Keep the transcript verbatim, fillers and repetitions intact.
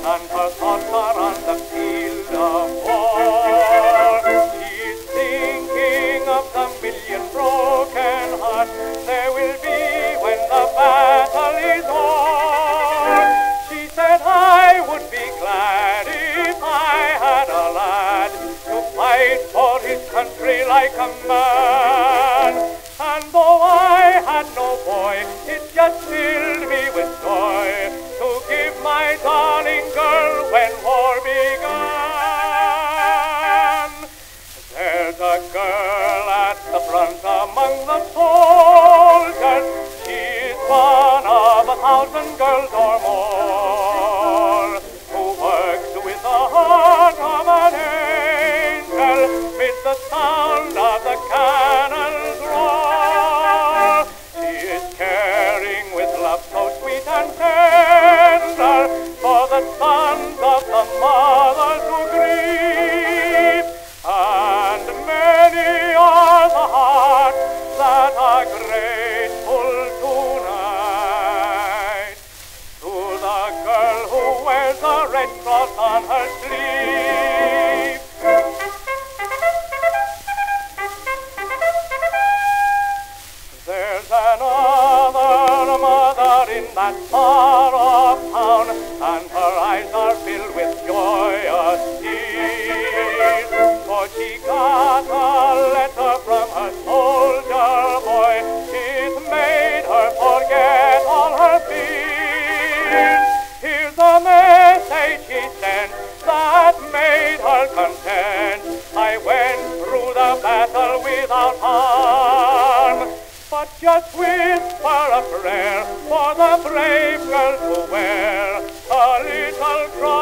and her thoughts are on the field of war. She's thinking of the million broken hearts there will be when the battle is o'er. She said, I would be glad if I had a lad to fight for his country like a man. And though I had no boy, it just filled me with joy to give my darling girl when war began. There's a girl at the front among the soldiers. She's one of a thousand girls or more, who works with the heart of an angel, with the sound of the cannon's roar. She is caring with love so sweet and tender for the sons of the mothers who grieve, and many are the hearts that are grateful tonight to the girl who wears a red cross on her sleeve. There's another mother in that far-off town, and her eyes are filled with joyous tears, for she got a letter from her soldier boy. It made her forget all her fears. Here's a message he sent that made her content. I went through the battle without harm, but just whisper a prayer for the brave girls who wear a little cross